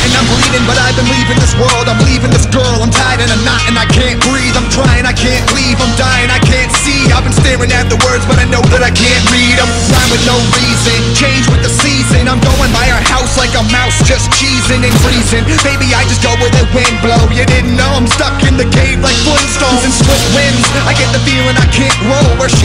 and I'm bleeding, but I've been leaving this world. I'm leaving this girl, I'm tied in a knot and I can't breathe. I'm trying, I can't leave, I'm dying, I can't see. I've been staring at the words, but I know that I can't read them. Rhyme with no reason, change with the season. I'm going by her house like a mouse, just cheesing and freezing. Baby, I just go where the wind blow. You didn't know I'm stuck in the cave like Flintstones and split winds. I get the feeling I can't roll where she